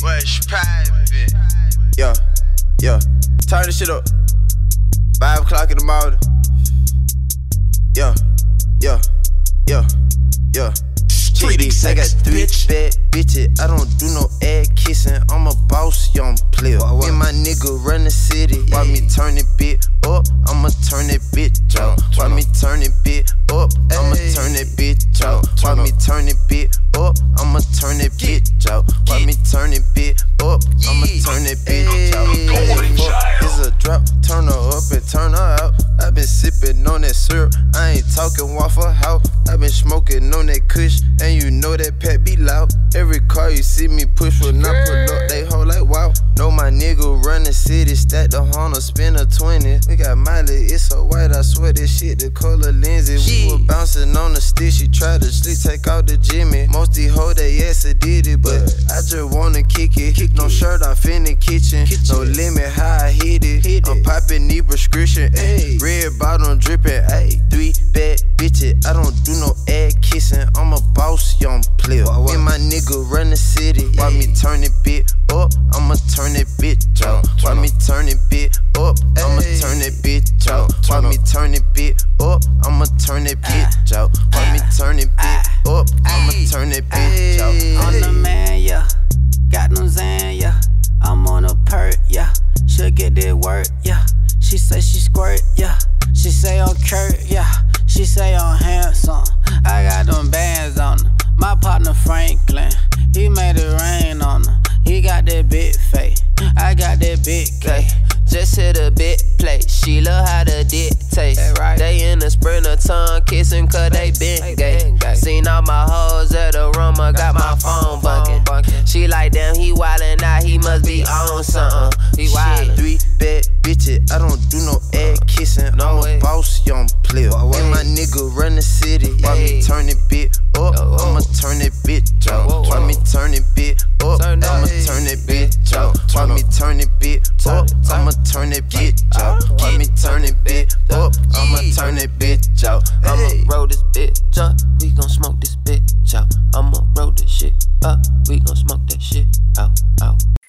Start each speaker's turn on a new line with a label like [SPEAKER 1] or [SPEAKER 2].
[SPEAKER 1] What's private?
[SPEAKER 2] Yeah, yeah. Turn this shit up. 5 o'clock in the morning. Yeah, yeah, yeah, yeah. I got 3 bad bitches. I don't do no ass kissing. I'm a boss, young player. Me and my nigga run the city. Why me turn it bit up? I'ma turn that bitch out. Why me turn it bit up? I'ma turn that bitch out. Why me turn it bit up? I'ma turn that bitch out. Why me turn it bit up? I'ma turn that bitch out. It's a drop, turn her up and turn her out. I been sipping on that syrup. I ain't talking Waffle House. I been smoking on that kush, and you know that Pat be loud. Every car you see me push when I pull up, they hold like wow. Know my nigga run the city, stack the Honda, spin a 20. We got Miley, it's so white, I swear this shit the color lenses. We were bouncing on the stick, she tried to sleep, take out the Jimmy. Most these hoes they yes I did it, but I just wanna kick it. No shirt off in the kitchen, no limit how I hit it. I'm popping need prescription, ayy. Red bottom dripping, ayy. 3 bad bitches, I don't do no ass kissing. I'm a boss, young player. Me and my nigga run the city. Why me turn it bit up? I'ma turn that bitch out. Why me turn it bit up? I'ma turn that bitch out. Why me turn it bit up? I'ma turn that bitch out. Why me turn it bit up? I'ma turn that bitch out.
[SPEAKER 3] On the man, yeah. Got no Zan, yeah. I'm on a perk, yeah. She'll get that work, yeah. She say she squirt, yeah. She say I'm Kurt, yeah. She say I'm handsome. I got them bands on her. My partner Franklin, he made it rain on her. He got that big face, I got that big K.
[SPEAKER 4] Just hit a bit play, she love how the dick taste.
[SPEAKER 3] Right.
[SPEAKER 4] They in the sprinter tongue kissing cause they been gay. Seen all my hoes at the room, I got my phone bunking. She like damn, he wildin' out, he must be on something. He wildin'.
[SPEAKER 2] 3 bad bitches, I don't do no ass kissing. I'm a boss, young player. Me and my nigga run the city. Why me turn it bit up? I'ma turn that bitch out. Why me turn it bit up? I'ma turn that bitch out. Why me turn it bit up? I'ma turn that bitch out. Why me turn it bit up? I'ma turn that bitch out.
[SPEAKER 4] I'ma roll this bitch up, we gon' smoke this bitch out. I'ma roll this shit up, we gon' smoke that shit out, out.